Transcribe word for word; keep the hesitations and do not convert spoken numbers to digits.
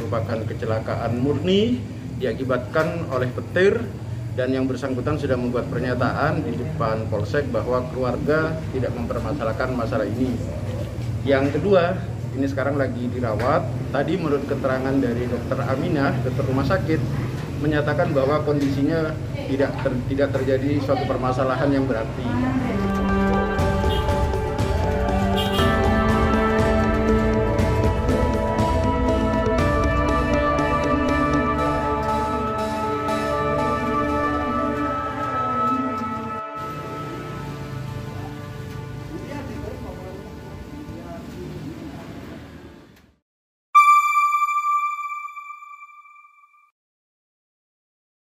merupakan kecelakaan murni diakibatkan oleh petir, dan yang bersangkutan sudah membuat pernyataan di depan Polsek bahwa keluarga tidak mempermasalahkan masalah ini. Yang kedua, ini sekarang lagi dirawat. Tadi menurut keterangan dari dokter Aminah, dokter rumah sakit, menyatakan bahwa kondisinya tidak ter, tidak terjadi suatu permasalahan yang berarti.